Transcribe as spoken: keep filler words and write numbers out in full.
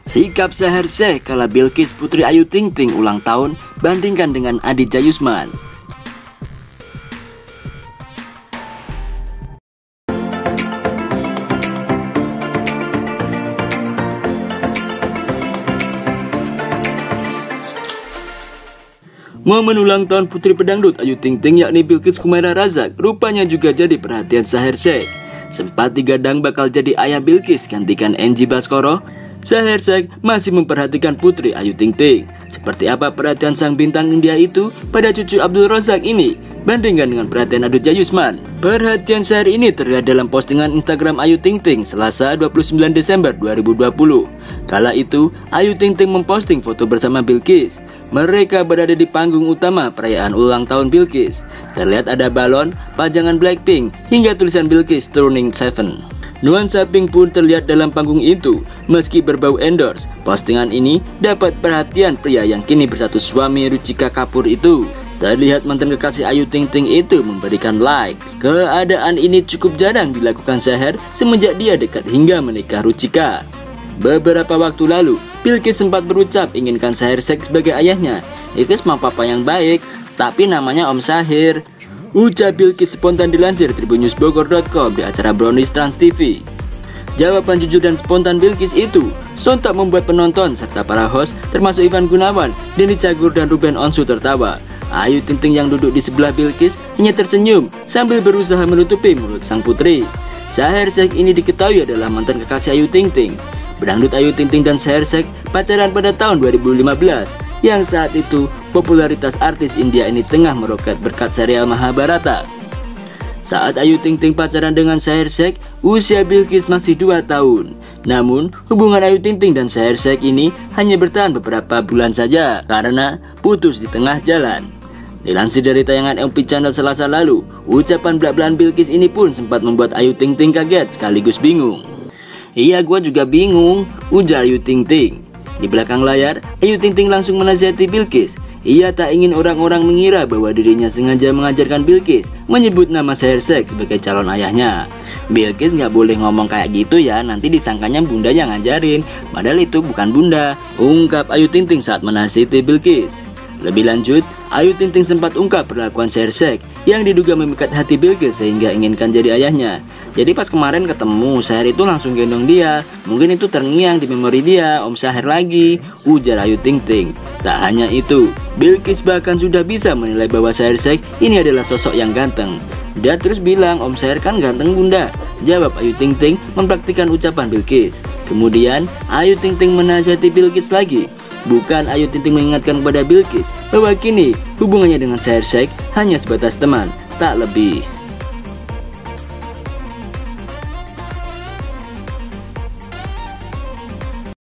Sikap Shaher Sheikh kala Bilqis Putri Ayu Ting Ting ulang tahun bandingkan dengan Aditya Yusman. Momen ulang tahun Putri Pedangdut Ayu Ting Ting yakni Bilqis Kumaira Razak rupanya juga jadi perhatian Shaher Sheikh. Sempat digadang bakal jadi ayah Bilqis gantikan Enji Baskoro, Shaher Sheikh masih memperhatikan Putri Ayu Ting Ting. Seperti apa perhatian sang bintang India itu pada cucu Abdul Razak ini bandingkan dengan perhatian Aditya Yusman. Perhatian Shaher ini terlihat dalam postingan Instagram Ayu Ting Ting Selasa dua puluh sembilan Desember dua ribu dua puluh. Kala itu Ayu Ting Ting memposting foto bersama Bilqis. Mereka berada di panggung utama perayaan ulang tahun Bilqis. Terlihat ada balon, pajangan Blackpink, hingga tulisan Bilqis Turning Seven. Nuansa pink pun terlihat dalam panggung itu. Meski berbau endorse, postingan ini dapat perhatian pria yang kini bersatu suami Ruchika Kapoor itu. Terlihat mantan kekasih Ayu Ting Ting itu memberikan likes. Keadaan ini cukup jarang dilakukan Shaher semenjak dia dekat hingga menikah Ruchika. Beberapa waktu lalu, Bilqis sempat berucap inginkan Shaher Sheikh sebagai ayahnya. Bilqis mah papa yang baik, tapi namanya Om Shaher. Ucap Bilqis spontan dilansir tribun news bogor dot com di acara Brownies Trans T V. Jawaban jujur dan spontan Bilqis itu sontak membuat penonton serta para host termasuk Ivan Gunawan, Denny Cagur dan Ruben Onsu tertawa. Ayu Ting Ting yang duduk di sebelah Bilqis hanya tersenyum sambil berusaha menutupi mulut sang putri. Shaher Sheikh ini diketahui adalah mantan kekasih Ayu Ting Ting. Pedangdut Ayu Ting Ting dan Shaher Sheikh pacaran pada tahun dua ribu lima belas, yang saat itu popularitas artis India ini tengah meroket berkat serial Mahabharata. Saat Ayu Ting Ting pacaran dengan Shaher Sheikh, usia Bilqis masih dua tahun. Namun, hubungan Ayu Ting Ting dan Shaher Sheikh ini hanya bertahan beberapa bulan saja karena putus di tengah jalan. Dilansir dari tayangan M P Channel Selasa lalu, ucapan belak-belakan Bilqis ini pun sempat membuat Ayu Ting Ting kaget sekaligus bingung. "Iya, gua juga bingung," ujar Ayu Ting Ting. Di belakang layar, Ayu Ting Ting langsung menasihati Bilqis. Ia tak ingin orang-orang mengira bahwa dirinya sengaja mengajarkan Bilqis menyebut nama Shaher Sheikh sebagai calon ayahnya. "Bilqis nggak boleh ngomong kayak gitu ya, nanti disangkanya bunda yang ngajarin. Padahal itu bukan bunda," ungkap Ayu Ting Ting saat menasihati Bilqis. Lebih lanjut, Ayu Ting Ting sempat ungkap perlakuan Shaher Sheikh yang diduga memikat hati Bilqis sehingga inginkan jadi ayahnya. "Jadi pas kemarin ketemu, Shaher itu langsung gendong dia. Mungkin itu terngiang di memori dia, Om Shaher lagi," ujar Ayu Ting Ting. Tak hanya itu, Bilqis bahkan sudah bisa menilai bahwa Shaher Sheikh ini adalah sosok yang ganteng. Dia terus bilang, "Om Shaher kan ganteng bunda," jawab Ayu Ting Ting mempraktikkan ucapan Bilqis. Kemudian Ayu Ting Ting menasihati Bilqis lagi. Bukan Ayu Ting Ting mengingatkan kepada Bilqis bahwa kini hubungannya dengan Shaher Sheikh hanya sebatas teman, tak lebih.